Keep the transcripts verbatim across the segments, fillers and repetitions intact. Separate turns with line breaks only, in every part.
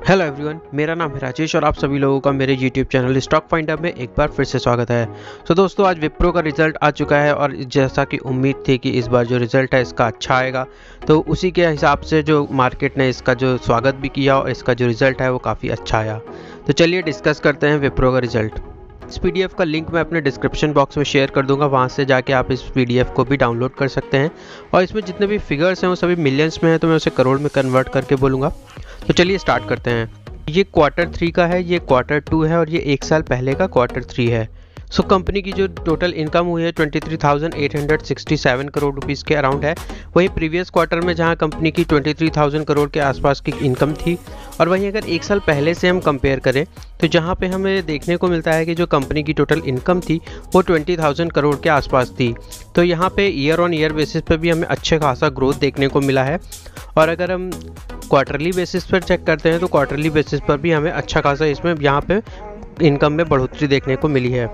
Hello everyone, मेरा नाम है राजेश और आप सभी लोगों का मेरे यूट्यूब चैनल स्टॉक फाइंडर में एक बार फिर से स्वागत है। तो दोस्तों, आज विप्रो का रिजल्ट आ चुका है और जैसा कि उम्मीद थी कि इस बार जो रिजल्ट है इसका अच्छा आएगा, तो उसी के हिसाब से जो मार्केट ने इसका जो स्वागत भी किया और इसका जो रिजल्ट है वो काफ़ी अच्छा आया। तो चलिए डिस्कस करते हैं विप्रो का रिजल्ट। इस पीडीएफ का लिंक मैं अपने डिस्क्रिप्शन बॉक्स में शेयर कर दूंगा, वहां से जाके आप इस पीडीएफ को भी डाउनलोड कर सकते हैं। और इसमें जितने भी फिगर्स हैं वो सभी मिलियंस में है, तो मैं उसे करोड़ में कन्वर्ट करके बोलूँगा। तो चलिए स्टार्ट करते हैं। ये क्वार्टर थ्री का है, ये क्वार्टर टू है और ये एक साल पहले का क्वार्टर थ्री है। सो so, कंपनी की जो टोटल इनकम हुई है तेईस हज़ार आठ सौ सड़सठ करोड़ रुपीस के अराउंड है। वहीं प्रीवियस क्वार्टर में जहां कंपनी की तेईस हज़ार करोड़ के आसपास की इनकम थी, और वहीं अगर एक साल पहले से हम कंपेयर करें तो जहां पे हमें देखने को मिलता है कि जो कंपनी की टोटल इनकम थी वो बीस हज़ार करोड़ के आसपास थी। तो यहाँ पे ईयर ऑन ईयर बेसिस पे भी हमें अच्छे खासा ग्रोथ देखने को मिला है। और अगर हम क्वार्टरली बेसिस पर चेक करते हैं तो क्वार्टरली बेसिस पर भी हमें अच्छा खासा इसमें यहाँ पे इनकम में बढ़ोतरी देखने को मिली है।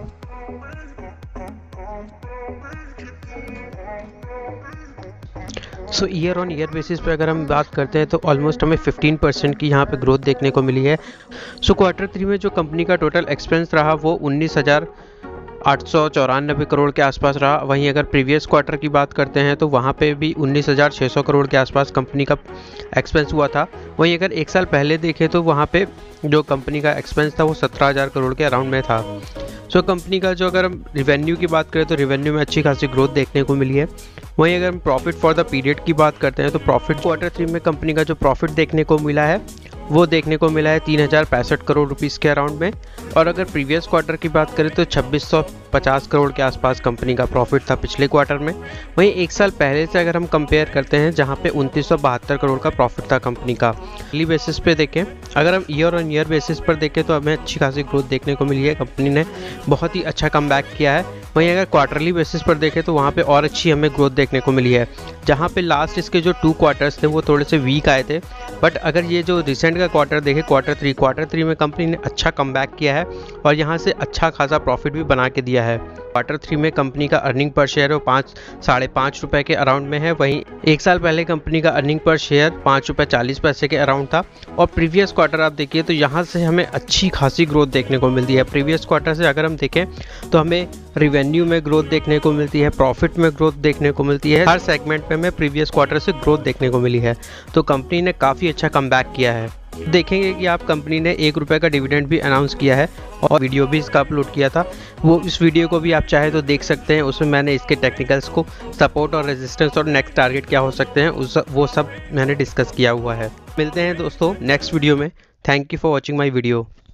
So year on year basis पे अगर हम बात करते हैं तो ऑलमोस्ट हमें पंद्रह परसेंट की यहाँ पे ग्रोथ देखने को मिली है। सो क्वार्टर थ्री में जो कंपनी का टोटल एक्सपेंस रहा वो उन्नीस हज़ार आठ सौ चौरानबे करोड़ के आसपास रहा। वहीं अगर प्रीवियस क्वार्टर की बात करते हैं तो वहाँ पे भी उन्नीस हज़ार छः सौ करोड़ के आसपास कंपनी का एक्सपेंस हुआ था। वहीं अगर एक साल पहले देखें तो वहाँ पे जो कंपनी का एक्सपेंस था वो सत्रह हज़ार करोड़ के अराउंड में था। सो so, कंपनी का जो अगर हम रिवेन्यू की बात करें तो रिवेन्यू में अच्छी खासी ग्रोथ देखने को मिली है। वहीं अगर हम प्रॉफिट फॉर द पीरियड की बात करते हैं तो प्रॉफिट क्वार्टर थ्री में कंपनी का जो प्रॉफिट देखने को मिला है वो देखने को मिला है तीन हज़ार पैंसठ करोड़ रुपीस के अराउंड में। और अगर प्रीवियस क्वार्टर की बात करें तो छब्बीस सौ पचास करोड़ के आसपास कंपनी का प्रॉफिट था पिछले क्वार्टर में। वहीं एक साल पहले से अगर हम कंपेयर करते हैं जहां पे उनतीस सौ बहत्तर करोड़ का प्रॉफिट था कंपनी का। ईयरली बेसिस पे देखें, अगर हम ईयर ऑन ईयर बेसिस पर देखें तो हमें अच्छी खासी ग्रोथ देखने को मिली है। कंपनी ने बहुत ही अच्छा कमबैक किया है। वहीं अगर क्वार्टरली बेसिस पर देखें तो वहाँ पे और अच्छी हमें ग्रोथ देखने को मिली है। जहाँ पे लास्ट इसके जो टू क्वार्टर्स थे वो थोड़े से वीक आए थे, बट अगर ये जो रिसेंट का क्वार्टर देखें क्वार्टर थ्री क्वार्टर थ्री में कंपनी ने अच्छा कमबैक किया है और यहाँ से अच्छा खासा प्रॉफिट भी बना के दिया है। क्वार्टर थ्री में कंपनी का अर्निंग पर शेयर वो पाँच साढ़े पाँच रुपये के अराउंड में है। वहीं एक साल पहले कंपनी का अर्निंग पर शेयर पाँच रुपये चालीस पैसे के अराउंड था। और प्रीवियस क्वार्टर आप देखिए तो यहाँ से हमें अच्छी खासी ग्रोथ देखने को मिलती है। प्रीवियस क्वार्टर से अगर हम देखें तो हमें रिवेन्यू में ग्रोथ देखने को मिलती है, प्रॉफिट में ग्रोथ देखने को मिलती है, हर सेगमेंट में हमें प्रीवियस क्वार्टर से ग्रोथ देखने को मिली है। तो कंपनी ने काफ़ी अच्छा कमबैक किया है। देखेंगे कि आप कंपनी ने एक रुपये का डिविडेंड भी अनाउंस किया है और वीडियो भी इसका अपलोड किया था। वो इस वीडियो को भी आप चाहे तो देख सकते हैं। उसमें मैंने इसके टेक्निकल्स को, सपोर्ट और रेजिस्टेंस और नेक्स्ट टारगेट क्या हो सकते हैं उस वो सब मैंने डिस्कस किया हुआ है। मिलते हैं दोस्तों नेक्स्ट वीडियो में। Thank you for watching my video.